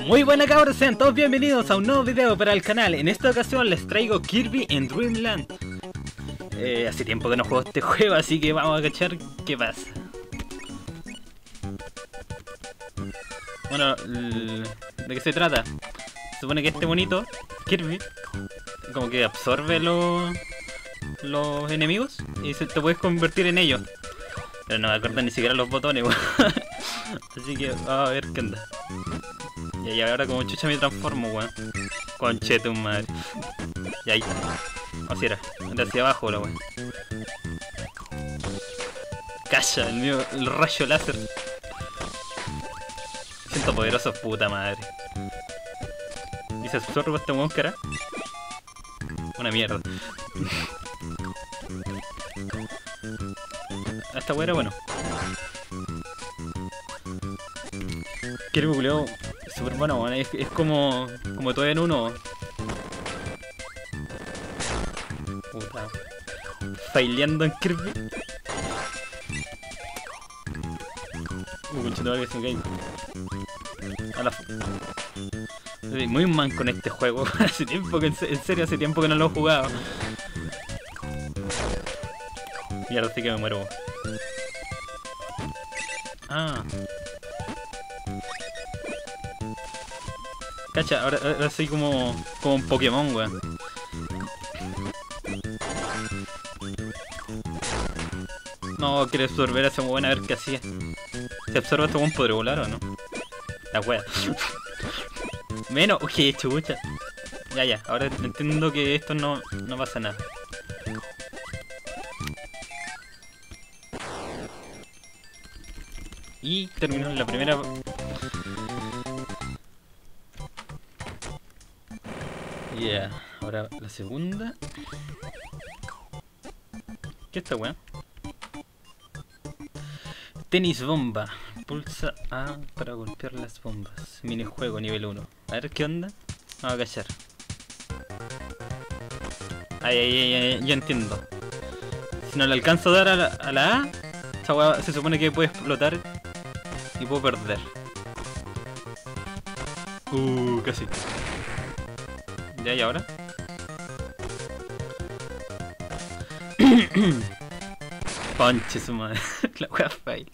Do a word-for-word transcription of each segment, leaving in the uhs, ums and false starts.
Muy buenas cabros, sean todos bienvenidos a un nuevo video para el canal. En esta ocasión les traigo Kirby en Dream Land. eh, Hace tiempo que no juego este juego, así que vamos a cachar qué pasa. Bueno, ¿de qué se trata? Se supone que este bonito, Kirby, como que absorbe los, los enemigos y se, te puedes convertir en ellos. Pero no me acuerdo ni siquiera los botones, así que vamos a ver qué onda. Y ahí ahora como chucha me transformo, weón. Conche tu madre. Y ahí. Así era. De hacia abajo la weón. Calla, el mío, el rayo láser. Siento poderoso, puta madre. ¿Y se absorbe este weón que era? Una mierda. Esta weón era bueno. Kirby culiao super bueno, weón. Es, es como. como todo en uno. Puta. Faileando en Kirby. Uh, conchito, que se me cae. A la f... Soy muy man con este juego. Hace tiempo que, en serio, hace tiempo que no lo he jugado. Y ahora sí que me muero. Ah. Cacha, ahora, ahora soy como, como un Pokémon, weón. No, quiere absorber a ese weón a ver qué hacía. Si absorbe a este weón, ¿podré volar o no? La wea. Menos, uy, chucha. Ya, ya, ahora entiendo que esto no, no pasa nada. Y terminó la primera. Yeah, ahora la segunda. ¿Qué es esta weá? Tenis bomba. Pulsa A para golpear las bombas. Minijuego nivel uno. A ver qué onda. Vamos a cachar. Ay, ay, ay, ay, ya entiendo. Si no le alcanzo a dar a la, a la A, esta weá se supone que puede explotar y puedo perder. Uh, casi. Ya, y ahora. Conche su madre. La wea fail.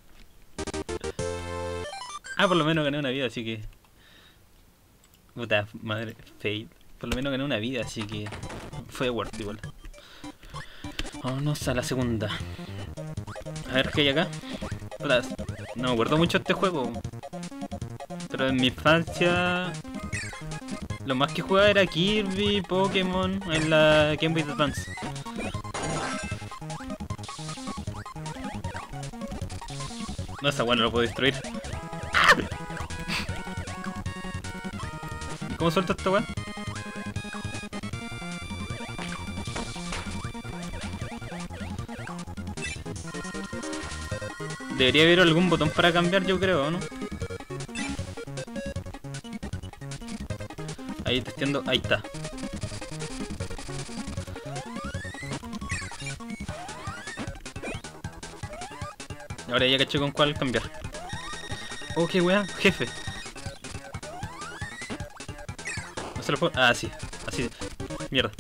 Ah, por lo menos gané una vida, así que. Puta madre, fail. Por lo menos gané una vida, así que. Fue worth igual. Vámonos a la segunda. A ver qué hay acá. Puta, no me acuerdo mucho de este juego. Pero en mi infancia. Lo más que jugaba era Kirby, Pokémon en la Game Boy Advance. No, esa weá no lo puedo destruir. ¿Cómo suelto esta weá? Debería haber algún botón para cambiar, yo creo, ¿no? Ahí testeando, ahí está. Ahora ya caché con cuál cambiar. Oh, qué weá, jefe. No se lo puedo. Ah, sí, así. Mierda.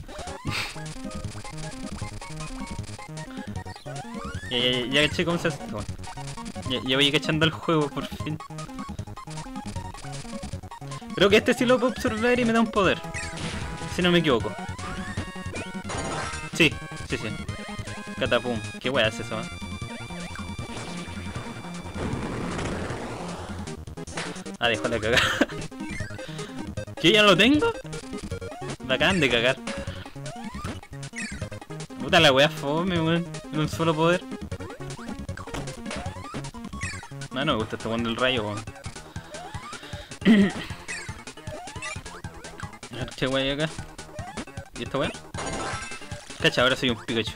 ya, ya, ya, ya caché cómo se hace esto. Ya, ya voy cachando el juego por fin. Creo que este sí lo puedo absorber y me da un poder. Si no me equivoco. Sí, sí, sí. Catapum. ¿Qué wea es eso? ¿Eh? Ah, dejó la cagada. ¿Qué? ¿Ya no lo tengo? Me acaban de cagar. Puta la wea fome, weón. En un solo poder. Ah, no me gusta este weón del rayo, weón. A ver qué wey hay acá. ¿Y esta weá? Cacha, ahora soy un Pikachu.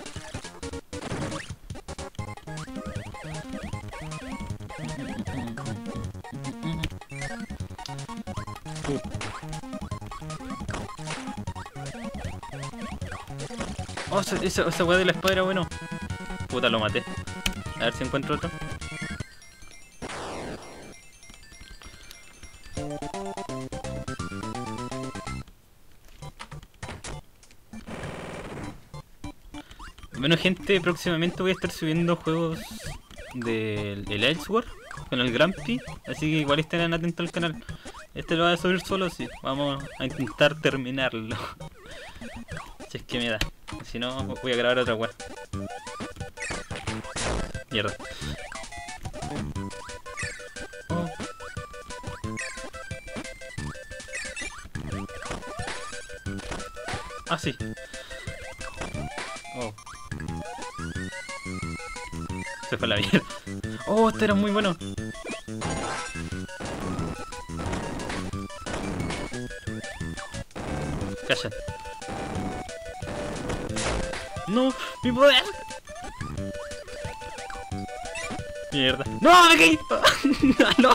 Uh. Oh, esa, esa, esa weá de la espada era bueno. Puta, lo maté. A ver si encuentro otro. Bueno, gente, próximamente voy a estar subiendo juegos del el Elsewhere con el Grumpy, así que igual estén atentos al canal. Este lo voy a subir solo, sí. Vamos a intentar terminarlo. Si es que me da. Si no, voy a grabar otra web. Mierda. Oh. Ah, sí. Oh. Se fue la mierda. Oh, este era muy bueno. Calla. No, mi poder. Mierda. No, me caí. No.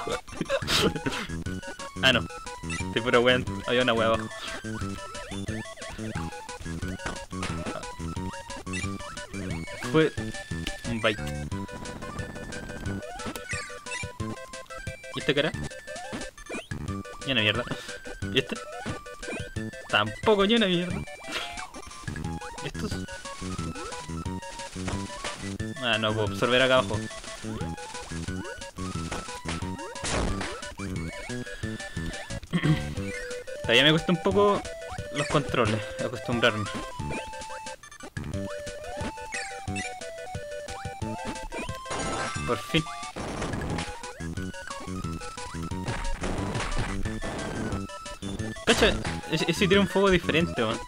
Ah, no. Estoy puro weón. Había una wea abajo. Fue un bite. ¿Y esta cara? Y una mierda. ¿Y este? Tampoco ni una mierda. ¿Estos? Ah, no puedo absorber acá abajo. Todavía me cuesta un poco los controles, acostumbrarme. Por fin. Cacha, ese tiene un fuego diferente, man.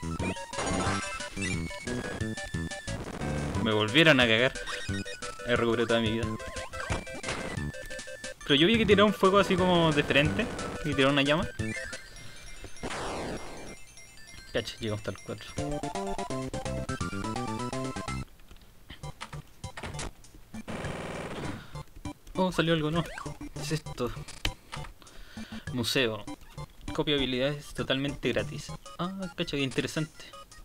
Me volvieron a cagar. He recuperado toda mi vida. Pero yo vi que tiró un fuego así como diferente. Y tiró una llama. Cacha, llegamos hasta el cuatro. Oh, salió algo, no. ¿Qué es esto? Museo. Copia habilidades totalmente gratis. Ah, cacha, que interesante.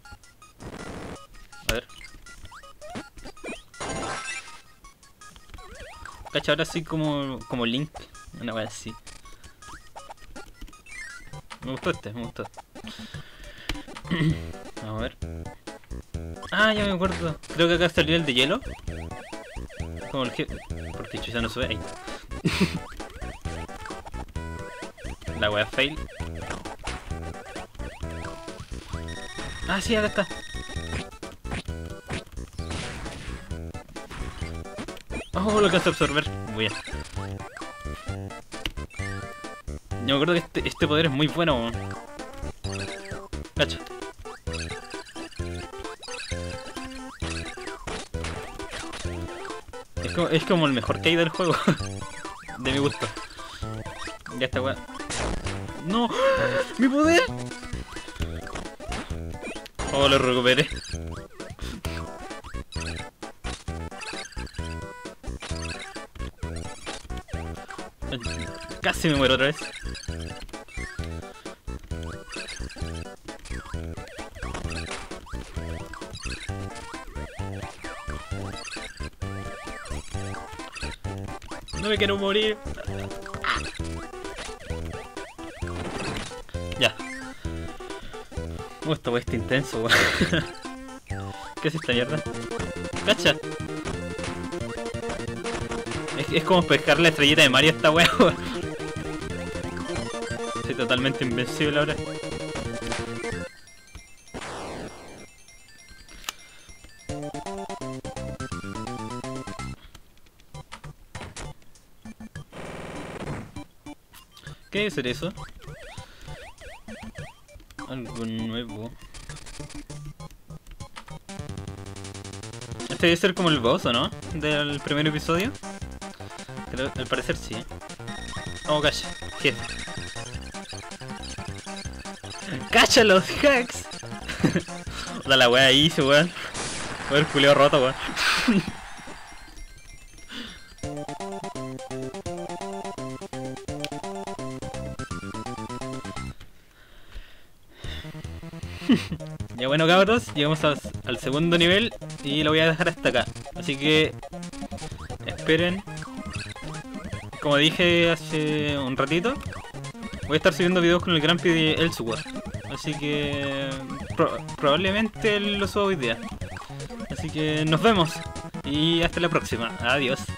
A ver. Cacha, ahora sí como, como Link. Una vez así. Me gustó este, me gustó. Vamos a ver. Ah, ya me acuerdo. Creo que acá salió el de hielo. Como el jefe. Porque ya no sube ahí. La wea fail. Ah, sí, acá está. Oh, lo alcanzo a absorber. Muy bien. Yo me acuerdo que este, este poder es muy bueno. Cacha. Es como, es como el mejor que hay del juego. De mi gusto. Ya está, weá. ¡No! ¡Mi poder! Oh, lo recuperé. Casi me muero otra vez. No me quiero morir. Ya. Oh, esta wea está intenso, weón. ¿Qué es esta mierda? ¡Cacha! Es, es como pescar la estrellita de Mario a esta wea, weón. Soy totalmente invencible ahora. ¿Qué debe ser eso? Algo nuevo. Este debe ser como el boss, ¿o no? Del primer episodio. Creo, al parecer sí. Oh, cacha, jefe. ¡Cacha los hacks! O sea, la wea hizo, weón. Fue el culeo roto, weón. Ya bueno, cabros, llegamos a, al segundo nivel y lo voy a dejar hasta acá. Así que esperen. Como dije hace un ratito, voy a estar subiendo videos con el Grumpy de Elsewhere. Así que pro probablemente lo suba hoy día. Así Así que nos vemos y hasta la próxima. Adiós.